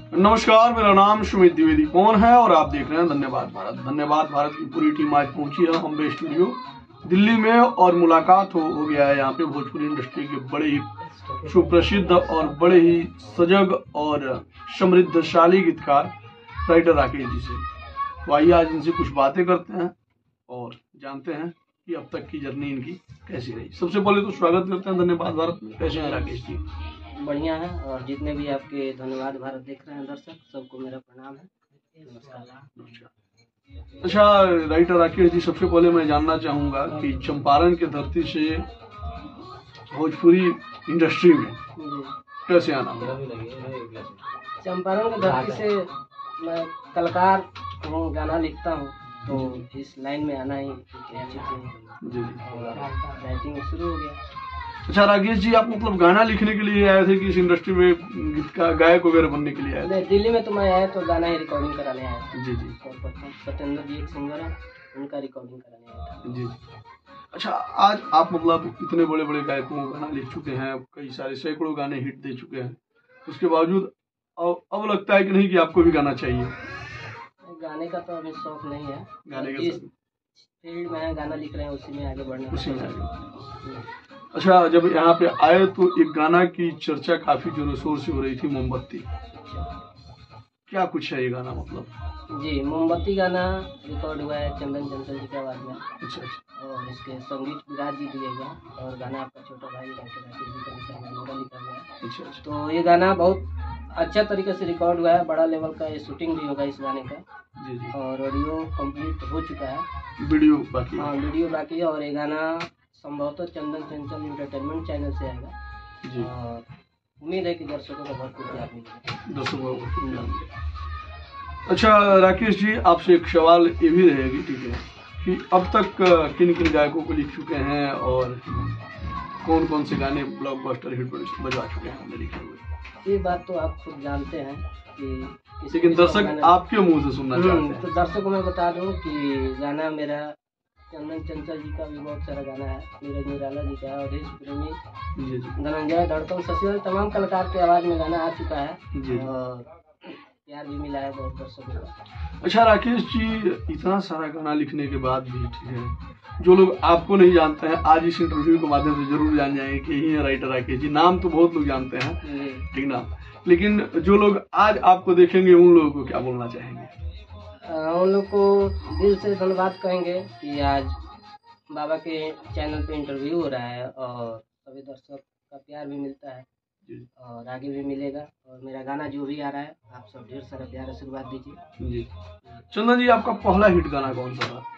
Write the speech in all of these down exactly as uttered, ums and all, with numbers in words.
नमस्कार, मेरा नाम सुमित द्विवेदी कौन है और आप देख रहे हैं धन्यवाद भारत। धन्यवाद भारत की पूरी टीम आज पहुंची है बॉम्बे स्टूडियो दिल्ली में और मुलाकात हो, हो गया है यहाँ पे भोजपुरी इंडस्ट्री के बड़े ही सुप्रसिद्ध और बड़े ही सजग और समृद्धशाली गीतकार राइटर राकेश जी से। तो आइए आज इनसे कुछ बातें करते हैं और जानते हैं कि अब तक की जर्नी इनकी कैसी रही। सबसे पहले तो स्वागत करते हैं धन्यवाद भारत में। कैसे हैं राकेश जी? बढ़िया है। और जितने भी आपके धन्यवाद भारत देख रहे हैं दर्शक, सबको मेरा प्रणाम है। नमस्कार। अच्छा राइटर राकेश जी, सबसे पहले मैं जानना चाहूंगा कि चंपारण के धरती से भोजपुरी इंडस्ट्री में कैसे आना हुआ? चंपारण के धरती से मैं कलाकार हूँ, गाना लिखता हूँ, तो इस लाइन में आना ही अच्छी थी और राइटिंग शुरू हो गया। अच्छा राकेश जी, आप मतलब गाना लिखने के लिए आए थे कि इस इंडस्ट्री में गीत का गायक वगैरह बनने के लिए आए थे? नहीं, दिल्ली में तो मैं आया तो गाना ही रिकॉर्डिंग कराने आया था। जी जी। सर्वप्रथम सत्येंद्र जी एक सिंगर है, उनका रिकॉर्डिंग कराने आया था। जी जी। अच्छा, आज आप मतलब इतने बड़े बड़े गायकों को गाना लिख चुके हैं, कई सारे सैकड़ों गाने हिट दे चुके हैं, उसके बावजूद अब अब लगता है कि नहीं कि आपको भी गाना चाहिए? गाने का तो अभी शौक नहीं है। गाने का जिस फील्ड में गाना लिख रहे हैं उसी में आगे बढ़ना उसी में आगे। अच्छा, जब यहाँ पे आए तो एक गाना की चर्चा काफी जोरों शोर से हो रही थी, मोमबत्ती। क्या कुछ है ये गाना मतलब? जी, मोमबत्ती गाना रिकॉर्ड हुआ है चंदन चंचल जी की आवाज में। अच्छा अच्छा। और इसके संगीत विराज जी दिए गए और गाना आपका छोटा भाई राकेश जी का लिखा हुआ मेरा लिखा हुआ है। अच्छा अच्छा। तो ये गाना बहुत अच्छा तरीके से रिकॉर्ड हुआ है, बड़ा लेवल का ये शूटिंग भी होगा इस गाने का। जी जी। और ऑडियो कंप्लीट हो चुका है, वीडियो बाकी? हाँ, वीडियो बाकी है। और ये गाना संभवतः चंदन चंचल इंटरटेनमेंट चैनल से आएगा जी। और उम्मीद है कि दर्शकों का भरपूर प्यार मिलेगा। दर्शकों को। अच्छा राकेश जी, आपसे एक सवाल ये भी रहेगी, ठीक है, कि अब तक किन किन गायकों को लिख चुके हैं और कौन कौन से गाने ब्लॉकबस्टर हिट बजवा चुके हैं हमने लिखे हुए? ये बात तो आप खुद जानते हैं कि लेकिन दर्शक आपके मुंह से सुनना चाहते हैं। तो दर्शकों को मैं बता दूं कि गाना मेरा चंदन चंचल जी का भी बहुत सारा गाना है, नीरज निराला जी का, अवधेश प्रेमी, धनंजय धड़कन, शशिलाल, तमाम कलाकार की आवाज में गाना आ चुका है और प्यार भी मिला है बहुत दर्शकों का। अच्छा राकेश जी, इतना सारा गाना लिखने के बाद भी, ठीक है, जो लोग आपको नहीं जानते हैं आज इस इंटरव्यू के माध्यम से जरूर जान जाएंगे कि यही है राइटर राकेश जी। नाम तो बहुत लोग जानते हैं, ठीक ना, लेकिन जो लोग आज आपको देखेंगे उन लोगों को क्या बोलना चाहेंगे? उन लोग को दिल से धन्यवाद कहेंगे कि आज बाबा के चैनल पे इंटरव्यू हो रहा है और सभी दर्शक का प्यार भी मिलता है और आगे भी मिलेगा। और मेरा गाना जो भी आ रहा है, आप सब ढेर सारा प्यार आशीर्वाद दीजिए। जी। चंदन जी, आपका पहला हिट गाना कौन सा था?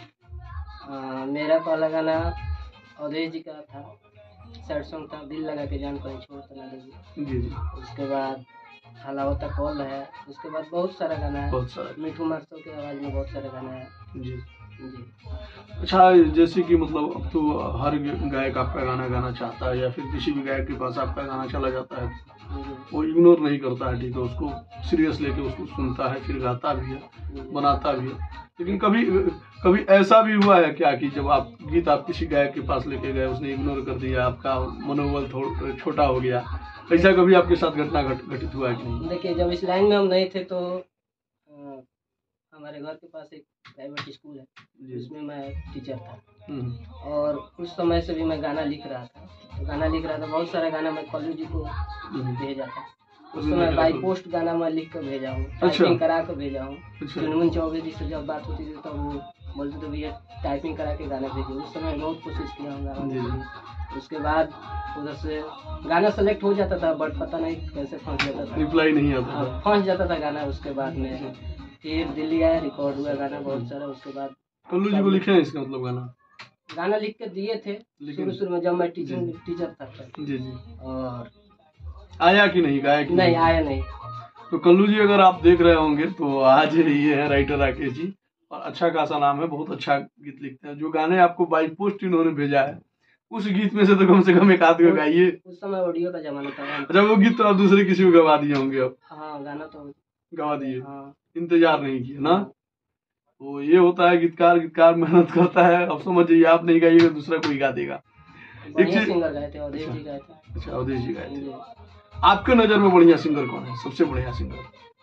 आ, मेरा पहला गाना अवधेश जी का था, सैड सॉन्ग था, दिल लगा के जान कहीं छोड़ तो ना दीजिए। जी जी। उसके बाद हलावता कॉल है, उसके बाद बहुत सारा गाना है, बहुत सारा, मिठू मास्टर की आवाज में बहुत सारा गाना है। जी जी। अच्छा, जैसे कि मतलब अब तो हर गायक आपका गाना गाना चाहता है या फिर किसी भी गायक के पास आपका गाना चला जाता है, वो इग्नोर नहीं करता है, ठीक है, उसको सीरियस लेके उसको सुनता है, फिर गाता भी है, बनाता भी है। लेकिन कभी कभी ऐसा भी हुआ है क्या कि जब आप गीत आप किसी गायक के पास लेके गए, उसने इग्नोर कर दिया, आपका मनोबल थोड़ा छोटा हो गया, ऐसा कभी आपके साथ घटना घटित हुआ है कि नहीं? देखिए, जब इस लाइन में हम नहीं थे तो आ, हमारे घर के पास एक प्राइवेट स्कूल है, जिसमें मैं टीचर था और उस समय से भी मैं गाना लिख रहा था। तो गाना लिख रहा था, बहुत सारा गाना मैं कॉलेज जी को भेजा था। उस समय बाई पोस्ट गाना मैं लिख कर भेजा हूँ, टाइपिंग करा कर भेजा हूँ। चुनमुन चौबे जी से जब बात होती थी तो वो बोलते थे भैया टाइपिंग करा के गाना भेजिए। उस समय बहुत कोशिश किया हूँ गाना। उसके बाद उधर से गाना सेलेक्ट हो जाता था, बट पता नहीं कैसे फंस जाता था, रिप्लाई नहीं आता था, फंस जाता था गाना। उसके बाद में फिर दिल्ली आया, रिकॉर्ड हुआ गाना बहुत सारा। उसके बाद कल्लू जी को लिखे हैं इसका मतलब गाना गाना लिख के दिए थे शुरू शुरू में, जब मैं टीचिंग टीचर था। जी जी। और आया कि नहीं, गाया कि नहीं? नहीं आया नहीं। तो कल्लू जी, अगर आप देख रहे होंगे तो आज ये है राइटर राकेश जी और अच्छा खासा नाम है, बहुत अच्छा गीत लिखते हैं। जो गाने आपको बाई पोस्ट इन्होंने भेजा है, उस गीत में से तो कम से कम एक आध को गाइए। उस समय ऑडियो का जमाना था। अच्छा, वो गीत तो आप दूसरे किसी को गवा दिए होंगे अब? हाँ, गाना तो गवा दिए, हाँ। इंतजार नहीं किया ना। तो ये होता है, गीतकार गीतकार मेहनत करता है। अब समझ जाइए, आप नहीं गाइएगा दूसरा कोई गा देगा। बढ़िया सिंगर गाए थे, अवधेश जी गाए थे। अच्छा, अवधेश जी गाए थे। आपके नजर में बढ़िया सिंगर कौन है, सबसे बढ़िया सिंगर?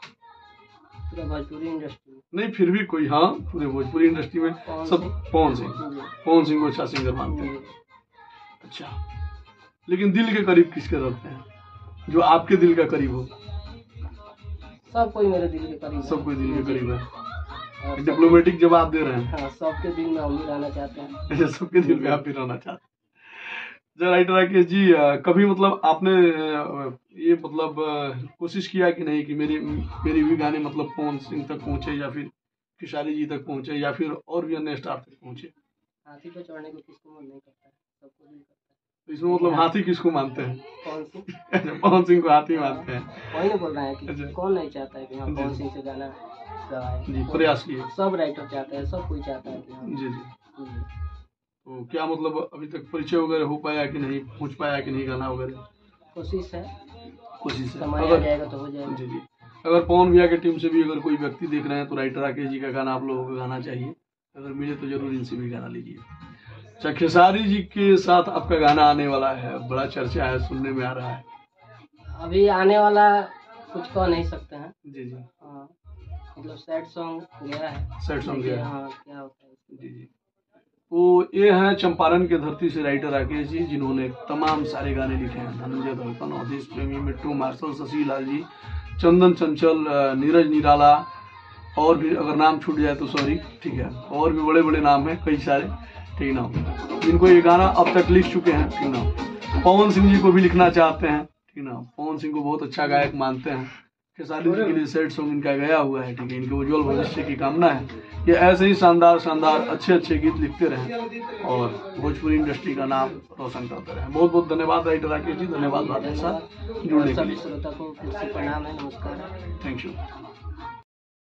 पूरा भोजपुरी इंडस्ट्री में नहीं, फिर भी कोई, हाँ पूरे भोजपुरी इंडस्ट्री में सब पवन सिंह पवन सिंह को अच्छा सिंगर मानते हैं। अच्छा, लेकिन दिल के करीब किसके रखते हैं, जो आपके दिल का करीब हो? सब कोई मेरे दिल के करीब है। सब कोई दिल के करीब है। डिप्लोमेटिक जवाब दे रहे हैं। हाँ, सबके दिल में हम भी रहना चाहते हैं। अच्छा, सबके दिल में आप भी रहना चाहते हैं। जय राइटर राकेश जी, कभी मतलब आपने ये मतलब कोशिश किया कि नहीं कि मेरी मेरी भी गाने मतलब पवन सिंह तक पहुंचे, या फिर खेसारी जी तक पहुंचे, या फिर और भी अन्य स्टार तक पहुंचे? हाथी पे चढ़ने को किसको मन नहीं करता है, सबको दिल करता है। तो इसमें मतलब हाथी किसको मानते हैं? पवन सिंह। अच्छा, पवन सिंह को हाथी मानते हैं। वही नहीं बोल रहे हैं कि अच्छा। कौन नहीं चाहता है कि हम पवन सिंह से गाना गवाए। जी, प्रयास किए। सब राइटर चाहते हैं, सब कोई चाहता है कि हम। जी जी। तो क्या मतलब अभी तक परिचय वगैरह हो पाया कि नहीं, पहुंच पाया कि नहीं गाना वगैरह? कोशिश है, कोशिश है। समय आ जाएगा तो हो जाएगा। जी जी। अगर पवन भैया की टीम से भी अगर कोई व्यक्ति देख रहे हैं तो राइटर राकेश जी का गाना आप लोगों को गाना चाहिए, अगर मिले तो जरूर इनसे भी गाना लीजिए। अच्छा, खेसारी जी के साथ आपका गाना आने वाला है, बड़ा चर्चा है, सुनने में आ रहा है। अभी आने वाला कुछ कह नहीं सकते हैं। जी जी। हाँ, मतलब सैड सॉन्ग गया है। सैड सॉन्ग गया है। हाँ, क्या होता है। जी जी। तो ये हैं चंपारण के धरती से राइटर राकेश जी, जिन्होंने तमाम सारे गाने लिखे हैं। धनंजय धड़कन, अवधेश प्रेमी, मिट्टू मार्शल, शशि लाल जी, चंदन चंचल, नीरज निराला, और भी अगर नाम छूट जाए तो सॉरी, ठीक है, और भी बड़े बड़े नाम हैं कई सारे, ठीक ना, जिनको ये गाना अब तक लिख चुके हैं, ठीक ना। पवन सिंह जी को भी लिखना चाहते हैं, ठीक ना, पवन सिंह को बहुत अच्छा गायक मानते हैं। खेसारी जी के लिए सैड सॉन्ग इनका गया हुआ है, ठीक है, इनके उज्जवल भविष्य की कामना है। ये ऐसे ही शानदार शानदार अच्छे अच्छे गीत लिखते रहें और भोजपुरी इंडस्ट्री का नाम रोशन करते रहें। बहुत बहुत धन्यवाद राइटर राकेश जी, धन्यवाद हमारे साथ जुड़ने के लिए। सभी श्रोता को फिर से प्रणाम है, नमस्कार है। Thank you.